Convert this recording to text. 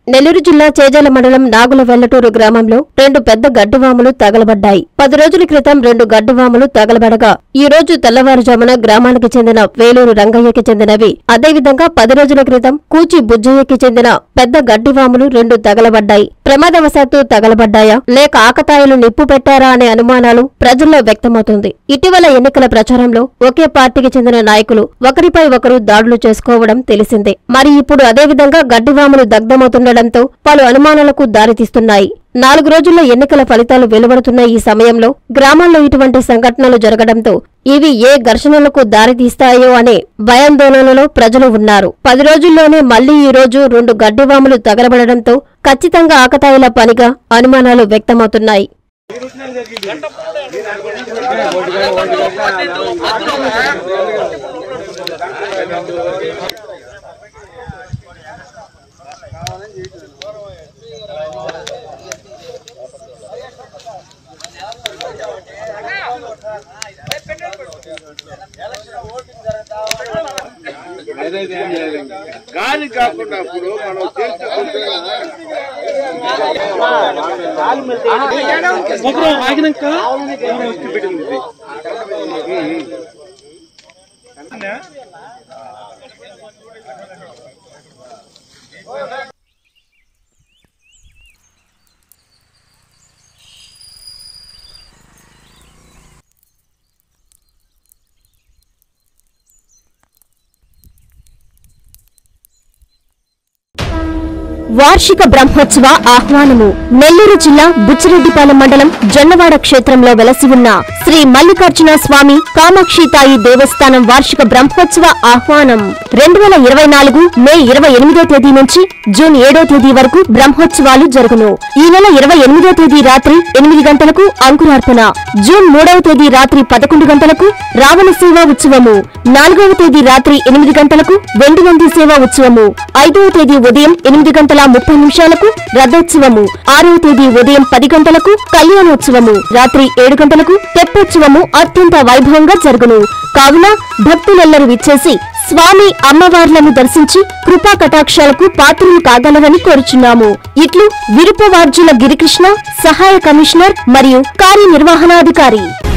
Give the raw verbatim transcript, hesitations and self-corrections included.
నెల్లూరు జిల్లా చేజాల మండలం నాగుల వెల్లటూరు గ్రామంలో రెండు పెద్ద గడ్డివాములు తగలబడ్డాయి. పది రోజుల క్రితం రెండు గడ్డివాములు తగలబడగా ఈ రోజు తెల్లవారుజామున గ్రామానికి చెందిన వేలూరు రంగయ్యకి చెందినవి, అదేవిధంగా పది రోజుల క్రితం కూచి బుజ్జయ్యకి చెందిన పెద్ద గడ్డివాములు రెండు తగలబడ్డాయి. ప్రమాదవశాత్తు తగలబడ్డాయా లేక ఆకతాయిలు నిప్పు పెట్టారా అనే అనుమానాలు ప్రజల్లో వ్యక్తమవుతుంది. ఇటీవల ఎన్నికల ప్రచారంలో ఒకే పార్టీకి చెందిన నాయకులు ఒకరిపై ఒకరు దాడులు చేసుకోవడం తెలిసిందే. మరి ఇప్పుడు అదేవిధంగా గడ్డివాములు దగ్ధమవుతుండటంతో పలు అనుమానాలకు దారితీస్తున్నాయి. నాలుగు రోజుల్లో ఎన్నికల ఫలితాలు వెలువడుతున్న ఈ సమయంలో గ్రామాల్లో ఇటువంటి సంఘటనలు జరగడంతో ఇవి ఏ ఘర్షణలకు దారితీస్తాయో అనే భయాందోళనలో ప్రజలు ఉన్నారు. పది రోజుల్లోనే మళ్లీ ఈ రోజు రెండు గడ్డివాములు తగలబడడంతో ఖచ్చితంగా ఆకతాయిల పనిగా అనుమానాలు వ్యక్తమవుతున్నాయి. గాలి కాకుండా అప్పుడు మనం ఆగినాక వార్షిక బ్రహ్మోత్సవ ఆహ్వానము. నెల్లూరు జిల్లా బుచ్చిరెడ్డిపాలెం మండలం జొన్నవాడ క్షేత్రంలో వెలసి ఉన్న శ్రీ మల్లికార్జున స్వామి కామాక్షితాయి దేవస్థానం వార్షిక బ్రహ్మోత్సవ ఆహ్వానం రెండు వేల ఇరవై నాలుగు మే ఇరవై ఎనిమిదో తేదీ నుంచి జూన్ ఏడో తేదీ వరకు బ్రహ్మోత్సవాలు జరుగును. ఈ నెల ఇరవై ఎనిమిదో తేదీ రాత్రి ఎనిమిది గంటలకు అంకురార్పణ, జూన్ మూడవ తేదీ రాత్రి పదకొండు గంటలకు రావణ సేవా ఉత్సవము, నాలుగవ తేదీ రాత్రి ఎనిమిది గంటలకు వెండి నంది సేవా ఉత్సవము, ఐదవ తేదీ ఉదయం ఎనిమిది గంటల ముప్పై నిమిషాలకు రథోత్సవము, ఆరవ తేదీ ఉదయం పది గంటలకు కళ్యాణోత్సవము, రాత్రి ఏడు గంటలకు తెప్పోత్సవము అత్యంత వైభవంగా జరుగును. కావున భక్తులెల్లరూ విచ్చేసి స్వామి అమ్మవార్లను దర్శించి కృపా కటాక్షాలకు పాత్రలు కాగలరని కోరుచున్నాము. ఇట్లు విరుపవార్జుల గిరికృష్ణ, సహాయ కమిషనర్ మరియు కార్యనిర్వహణాధికారి.